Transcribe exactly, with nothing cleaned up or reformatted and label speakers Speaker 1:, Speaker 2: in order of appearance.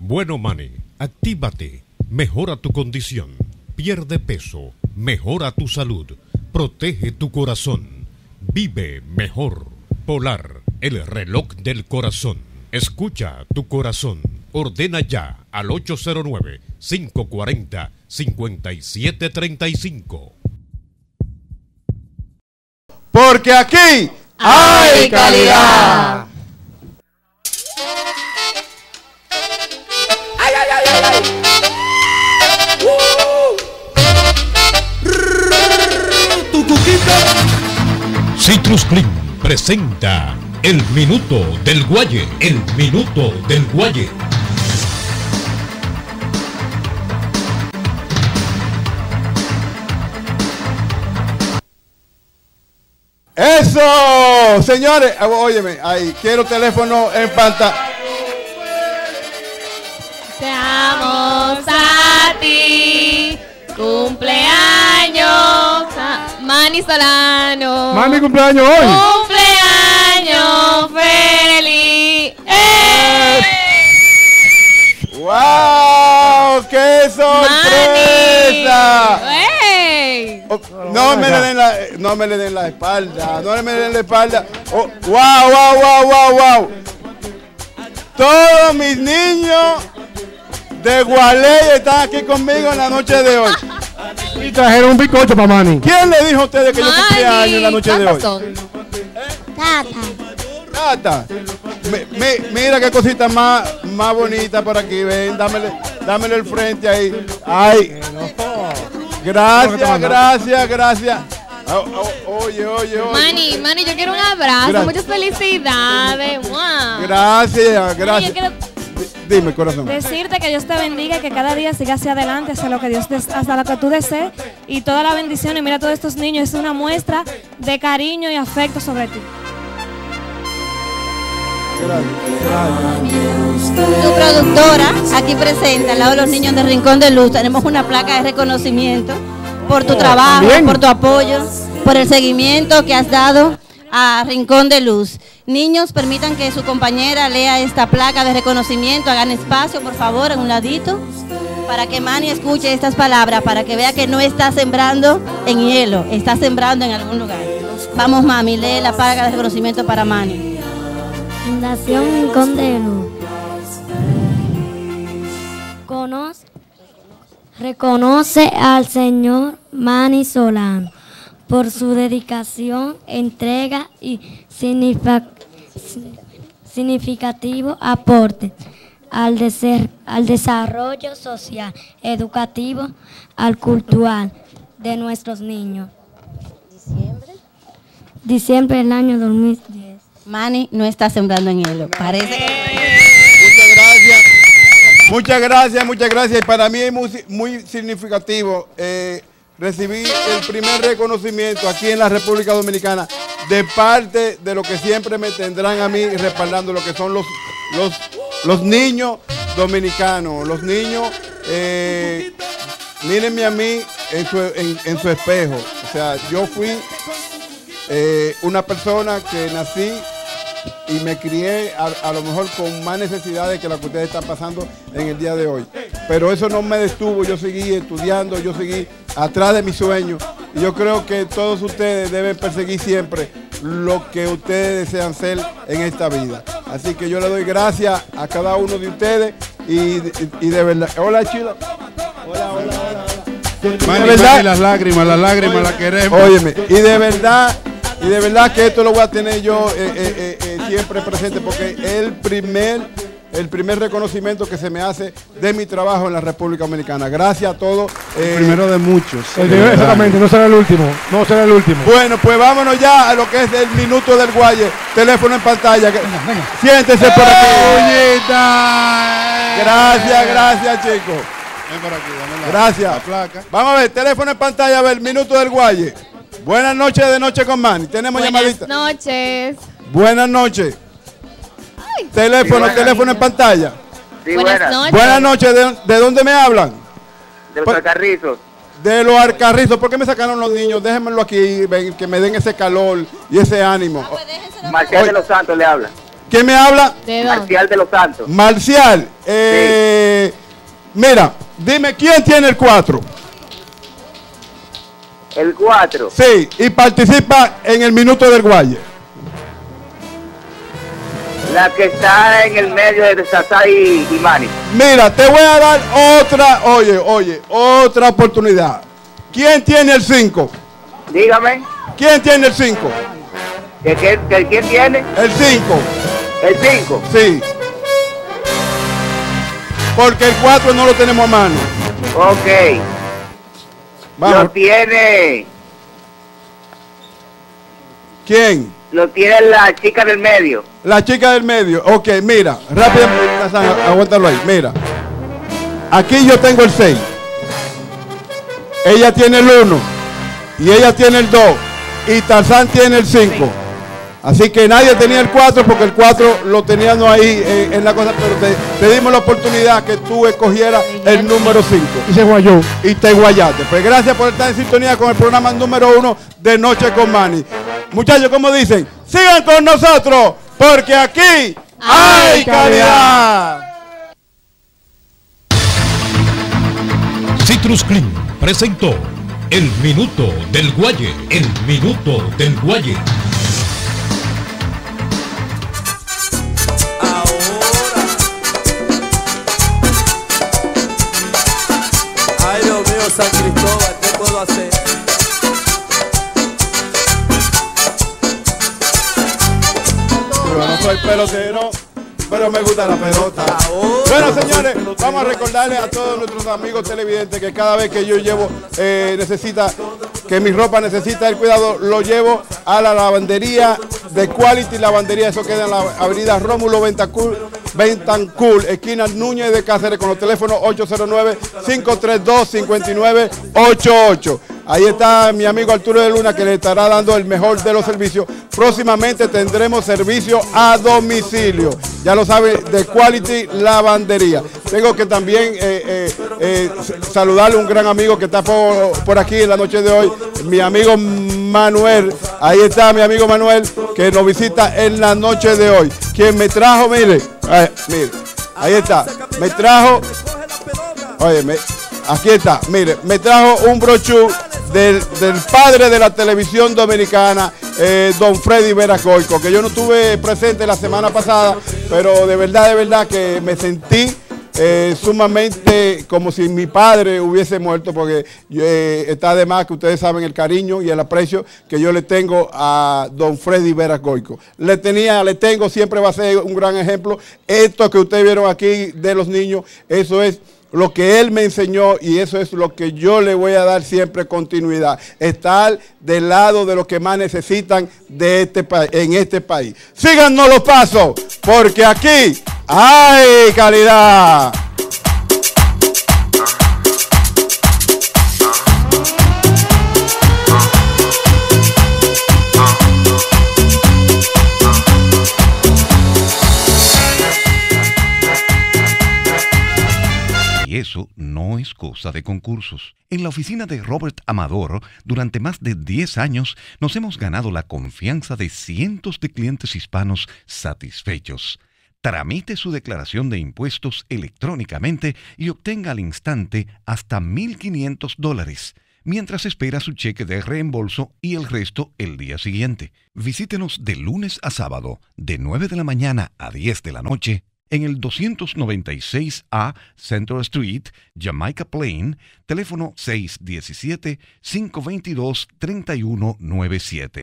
Speaker 1: Bueno, Mani, actívate, mejora tu condición, pierde peso, mejora tu salud, protege tu corazón, vive mejor. Polar, el reloj del corazón. Escucha tu corazón. Ordena ya al ocho cero nueve, cinco cuatro cero, cinco siete tres cinco.
Speaker 2: Porque aquí hay calidad.
Speaker 3: ¡Ay, ay, ay, ay, ay! ¡Uh! ¡Tu cuquita!
Speaker 1: Citrus Clean presenta El Minuto del Guaye. El Minuto del Guaye.
Speaker 2: Eso, señores, óyeme, ahí quiero teléfono en pantalla.
Speaker 4: Deseamos a ti cumpleaños, Manny Solano.
Speaker 5: Manny cumpleaños hoy.
Speaker 4: Cumpleaños feliz. ¡Eh!
Speaker 2: ¡Wow! ¡Qué sorpresa!
Speaker 4: Manny.
Speaker 2: Oh, no me le den la, no me le den la espalda, no me le den la espalda. Oh, wow, wow, wow, wow, wow. Todos mis niños de Gualey están aquí conmigo en la noche de hoy.
Speaker 5: Y trajeron un bizcocho para Manny.
Speaker 2: ¿Quién le dijo a ustedes que yo cumplía años en la noche de hoy?
Speaker 6: Tata.
Speaker 2: Tata. Mi, mi, mira qué cosita más, más bonita por aquí. Ven, dámele, dámele el frente ahí. Ay. Gracias, gracias, gracias. Oh, oh, oye, oye, oye.
Speaker 4: Manny, Manny, yo quiero un abrazo,
Speaker 2: Gracias.
Speaker 4: muchas felicidades. Wow.
Speaker 2: Gracias, gracias.
Speaker 4: Manny, yo quiero
Speaker 2: Dime, corazón.
Speaker 7: Decirte que Dios te bendiga y que cada día siga hacia adelante, hacia lo que Dios des- hasta lo que tú desees, y toda la bendición. Y mira, todos estos niños es una muestra de cariño y afecto sobre ti.
Speaker 6: Tu productora aquí presente, al lado de los niños de Rincón de Luz, tenemos una placa de reconocimiento por tu trabajo,
Speaker 5: también.
Speaker 6: por tu apoyo, por el seguimiento que has dado a Rincón de Luz. Niños, permitan que su compañera lea esta placa de reconocimiento, hagan espacio, por favor, en un ladito, para que Manny escuche estas palabras, para que vea que no está sembrando en hielo, está sembrando en algún lugar. Vamos, mami, lee la placa de reconocimiento para Manny.
Speaker 8: Fundación Rincón de Luz. Conoce, reconoce al señor Manny Solano por su dedicación, entrega y significa- significativo aporte al, deser- al desarrollo social, educativo, al cultural de nuestros niños.
Speaker 6: Diciembre.
Speaker 8: Diciembre del año dos mil diez.
Speaker 6: Manny no está sembrando en hielo, parece que...
Speaker 2: Muchas gracias. Muchas gracias, muchas gracias. Y para mí es muy, muy significativo eh, recibir el primer reconocimiento aquí en la República Dominicana de parte de lo que siempre me tendrán a mí respaldando, lo que son los, los, los niños dominicanos. Los niños, eh, mírenme a mí en su, en, en su espejo. O sea, yo fui eh, una persona que nací y me crié a, a lo mejor con más necesidades que las que ustedes están pasando en el día de hoy. Pero eso no me detuvo, yo seguí estudiando, yo seguí atrás de mis sueños. Y yo creo que todos ustedes deben perseguir siempre lo que ustedes desean ser en esta vida. Así que yo le doy gracias a cada uno de ustedes y, y, y de verdad. Hola, Chila. Hola, hola, hola.
Speaker 9: Manny,
Speaker 2: De verdad-
Speaker 9: Manny, las lágrimas, las lágrimas las queremos.
Speaker 2: Óyeme, y de verdad, y de verdad que esto lo voy a tener yo eh, eh, eh, eh, siempre presente porque es el primer, el primer reconocimiento que se me hace de mi trabajo en la República Dominicana. Gracias a todos.
Speaker 9: El
Speaker 2: eh,
Speaker 9: primero de muchos.
Speaker 5: El de- exactamente, no será el último. No será el último.
Speaker 2: Bueno, pues vámonos ya a lo que es el minuto del Guaye. Teléfono en pantalla. que- Siéntese por aquí.
Speaker 9: ¡Puñita!
Speaker 2: Gracias, gracias, chicos.
Speaker 9: Ven por aquí, dame la,
Speaker 2: Gracias.
Speaker 9: la placa.
Speaker 2: Vamos a ver, teléfono en pantalla, a ver, minuto del Guaye. Buenas noches de Noche con Manny. Tenemos
Speaker 4: buenas
Speaker 2: llamadita.
Speaker 4: noches.
Speaker 2: Buenas noches. Teléfono,
Speaker 10: Sí, buenas.
Speaker 2: teléfono en pantalla.
Speaker 10: Sí,
Speaker 4: Buenas
Speaker 10: buenas.
Speaker 4: noches.
Speaker 2: Buenas noches, ¿de, de dónde me hablan?
Speaker 10: De los
Speaker 2: Pues-
Speaker 10: Alcarrizos.
Speaker 2: De los Alcarrizos. ¿Por qué me sacaron los niños? Déjenmelo aquí, ven, que me den ese calor y ese ánimo.
Speaker 10: Marcial
Speaker 2: Oye.
Speaker 10: de los Santos le habla.
Speaker 2: ¿Quién me habla?
Speaker 4: ¿De dónde?
Speaker 10: Marcial de los Santos.
Speaker 2: Marcial. Eh, Mira, dime, ¿quién tiene el cuatro?
Speaker 10: El cuatro.
Speaker 2: Sí, y participa en el minuto del Guaye.
Speaker 10: La que está en el medio de Sasá y, y Manny.
Speaker 2: Mira, te voy a dar otra, oye, oye, otra oportunidad. ¿Quién tiene el cinco?
Speaker 10: Dígame.
Speaker 2: ¿Quién tiene el cinco?
Speaker 10: ¿Que, que, que, ¿Quién tiene?
Speaker 2: El cinco.
Speaker 10: ¿El cinco?
Speaker 2: Sí. Porque el cuatro no lo tenemos a mano.
Speaker 10: Ok.
Speaker 2: Vamos.
Speaker 10: Lo tiene.
Speaker 2: ¿Quién?
Speaker 10: Lo tiene la chica del medio.
Speaker 2: La chica del medio. Ok, mira, rápidamente, Tarzán, aguántalo ahí. Mira. Aquí yo tengo el seis. Ella tiene el uno. Y ella tiene el dos. Y Tarzán tiene el cinco. Así que nadie tenía el cuatro porque el cuatro lo teníamos ahí eh, en la cosa, pero te, te dimos la oportunidad que tú escogieras el número cinco.
Speaker 5: Y se guayó.
Speaker 2: Y te guayaste. Pues gracias por estar en sintonía con el programa número uno de Noche con Manny. Muchachos, como dicen, sigan con nosotros porque aquí hay calidad.
Speaker 1: Citrus Clean presentó el Minuto del Guaye. El Minuto del Guaye.
Speaker 3: Ay, Dios mío, San Cristóbal, ¿qué puedo hacer?
Speaker 2: Yo no soy pelotero, pero me gusta la pelota. Bueno, señores, vamos a recordarles a todos nuestros amigos televidentes que cada vez que yo llevo, eh, necesita, que mi ropa necesita el cuidado, lo llevo a la lavandería de Quality Lavandería. Eso queda en la avenida Rómulo Bentancur, Bentancur, esquina Núñez de Cáceres, con los teléfonos ocho cero nueve, cinco tres dos, cinco nueve ocho ocho. Ahí está mi amigo Arturo de Luna, que le estará dando el mejor de los servicios. Próximamente tendremos servicio a domicilio. Ya lo sabe, de Quality Lavandería. Tengo que también eh, eh, eh, saludarle a un gran amigo que está por, por aquí en la noche de hoy, mi amigo Manuel. Ahí está mi amigo Manuel, que nos visita en la noche de hoy. Quien me trajo, mire, eh, mire, ahí está, me trajo, oye, me, aquí está, mire, me trajo un brochure del, del padre de la televisión dominicana, eh, don Freddy Veracoico, que yo no estuve presente la semana pasada, pero de verdad, de verdad que me sentí Eh, sumamente como si mi padre hubiese muerto, porque eh, está de más que ustedes saben el cariño y el aprecio que yo le tengo a don Freddy Veracoico. Le tenía, le tengo, siempre va a ser un gran ejemplo. Esto que ustedes vieron aquí de los niños, eso es lo que él me enseñó y eso es lo que yo le voy a dar siempre continuidad. Estar del lado de los que más necesitan de este en este país. Síganos los pasos, porque aquí hay calidad.
Speaker 11: Y eso no es cosa de concursos. En la oficina de Robert Amador, durante más de diez años, nos hemos ganado la confianza de cientos de clientes hispanos satisfechos. Tramite su declaración de impuestos electrónicamente y obtenga al instante hasta mil quinientos dólares, mientras espera su cheque de reembolso y el resto el día siguiente. Visítenos de lunes a sábado, de nueve de la mañana a diez de la noche, en el doscientos noventa y seis A Central Street, Jamaica Plain, teléfono seis uno siete, cinco dos dos, tres uno nueve siete.